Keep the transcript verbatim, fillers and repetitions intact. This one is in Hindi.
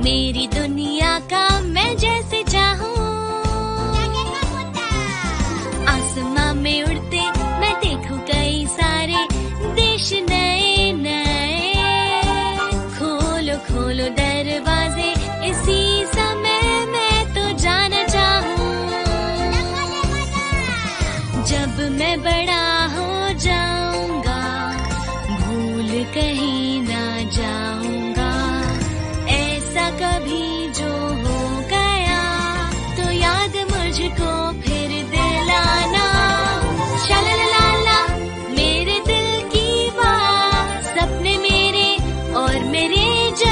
मेरी दुनिया का मैं जैसे चाहूँ। आसमां में उड़ते मैं देखूं कई सारे देश नए नए। खोलो खोलो दरवाजे इसी समय मैं तो जाना चाहूँ। जब मैं बड़ा हो जाऊंगा भूल कहीं ना जाऊंगा। ऐसा कभी जो हो गया तो याद मुझको फिर दिलाना। शालालाला मेरे दिल की बात, सपने मेरे और मेरे